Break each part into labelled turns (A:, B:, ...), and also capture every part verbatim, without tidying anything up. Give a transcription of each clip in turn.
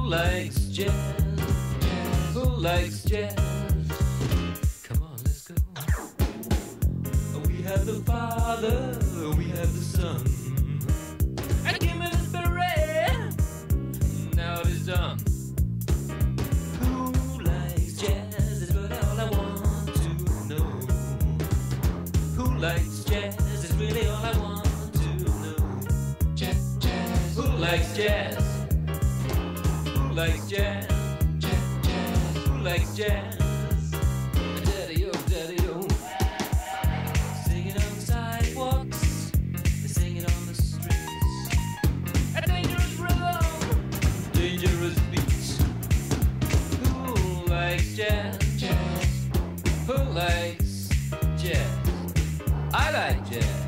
A: likes jazz? Who likes jazz? Come on, let's go. We have the Father, we have the Son. And give me this beret. Now it is done. Who likes jazz is really all I want to know. Who likes jazz is really all I want to know. Jazz, jazz. Who likes jazz? Who likes jazz? Jazz, jazz. Who likes jazz? Daddy-o, daddy-o. Sing it on the sidewalks, they sing it on the streets. A dangerous rhythm, dangerous beats. Who likes jazz? Jazz. Who likes jazz? I like jazz.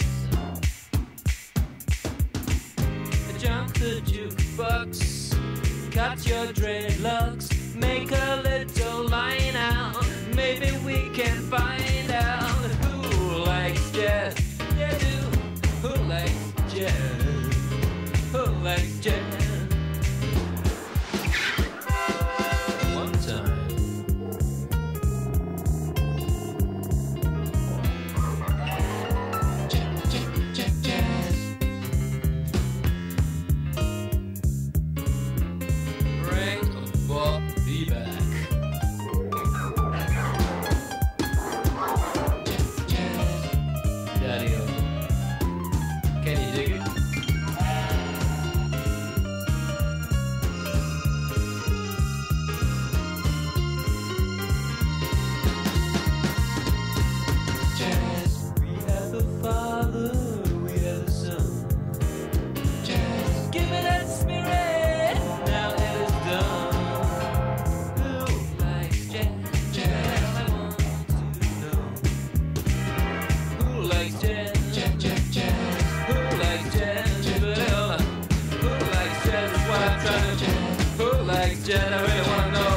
A: Jump the jukebox, cut your dreadlocks, make a little line out. Maybe we can find out who likes jazz. Yeah, do. Who likes jazz? Who likes jazz? One time. Jazz, jazz, jazz, jazz. Bring the body back. Daddy-o, can you dig it? Jazz. We have the Father, we have the Son. Jazz. Give me that spirit, now it is done. Who likes jazz? Jazz. I want to know. Who likes jazz? Jazz, jazz, jazz. Who likes jazz? Who likes jazz is what I'm trying to. Who likes jazz? I really wanna know.